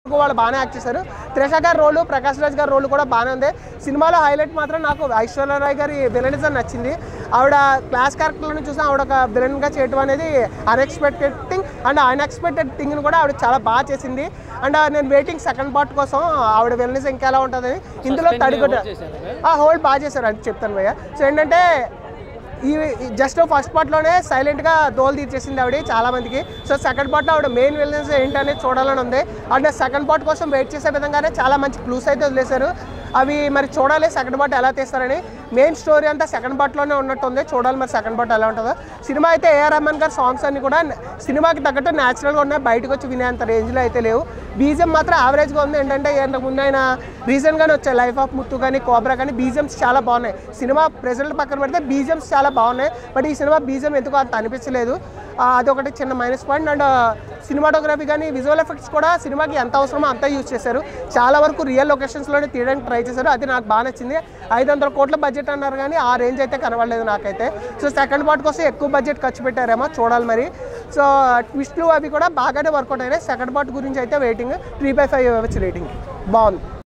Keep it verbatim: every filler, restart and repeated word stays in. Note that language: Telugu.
వాళ్ళు బాగానే యాక్ట్ చేశారు. త్రిష గారి రోలు, ప్రకాష్ రాజ్ గారి రోలు కూడా బాగానే ఉంది. సినిమాలో హైలైట్ మాత్రం నాకు ఐశ్వర్య రాయ్ గారి విలనిజం నచ్చింది. ఆవిడ క్లాస్ క్యారెక్టర్లను చూసి ఆవిడ ఒక విలన్గా చేయడం అనేది అన్ఎక్స్పెక్టెడ్ థింగ్ అండ్ అన్ఎక్స్పెక్టెడ్ థింగ్ని కూడా ఆవిడ చాలా బాగా చేసింది. అండ్ నేను వెయిటింగ్ సెకండ్ పార్ట్ కోసం ఆవిడ విలనిజం ఇంకా ఎలా ఉంటుందని. ఇందులో తడిగొడ్డ హోల్డ్ బాగా చేశారు అని చెప్తాను భయ్య. సో ఏంటంటే ఈ జస్ట్ ఫస్ట్ పార్ట్లోనే సైలెంట్గా దోలు తీర్చేసింది ఆవిడ చాలామందికి. సో సెకండ్ పార్ట్లో ఆవిడ మెయిన్ విలన్స్ ఏంటనేది చూడాలని ఉంది. అండ్ సెకండ్ పార్ట్ కోసం వెయిట్ చేసే విధంగానే చాలా మంచి క్లూస్ అయితే వదిలేశారు. అవి మరి చూడాలి సెకండ్ పార్ట్ ఎలా తీస్తారని. మెయిన్ స్టోరీ అంతా సెకండ్ పార్ట్లోనే ఉన్నట్టుంది. చూడాలి మరి సెకండ్ పార్ట్ ఎలా ఉంటుందో. సినిమా అయితే ఏఆర్ రెహమాన్ గారి సాంగ్స్ అన్ని కూడా సినిమాకి తగ్గట్టు న్యాచురల్గా ఉన్నాయి. బయటకు వచ్చి వినేంత రేంజ్లో అయితే లేవు. బీజిఎం మాత్రం యావరేజ్గా ఉంది. ఏంటంటే ఇంతకు ముందు ఆయన రీసెంట్గానే వచ్చాయి లైఫ్ ఆఫ్ ముత్తు కానీ కోబ్రా కానీ బీజిఎమ్స్ చాలా బాగున్నాయి. సినిమా ప్రెజెంట్ పక్కన పెడితే బీజిఎమ్స్ చాలా బాగున్నాయి. బట్ ఈ సినిమా బీజిఎం ఎందుకు అంత అనిపించలేదు. అదొకటి చిన్న మైనస్ పాయింట్. అండ్ సినిమాటోగ్రఫీ కానీ విజువల్ ఎఫెక్ట్స్ కూడా సినిమాకి ఎంత అవసరమో అంతా యూజ్ చేశారు. చాలా వరకు రియల్ లొకేషన్స్లోనే తీయడానికి ట్రై చేశారు. అది నాకు బాగా నచ్చింది. ఐదు వందల కోట్ల బడ్జెట్ అన్నారు కానీ ఆ రేంజ్ అయితే కనబడలేదు నాకైతే. సో సెకండ్ పార్ట్ కోసం ఎక్కువ బడ్జెట్ ఖర్చు పెట్టారేమో చూడాలి మరి. సో ట్విస్ట్లు అవి కూడా బాగానే వర్కౌట్ అయినాయి. సెకండ్ పార్ట్ గురించి అయితే వెయిటింగ్. త్రీ బై ఫైవ్ ఇవ్వచ్చు రేటింగ్. బాగుంది.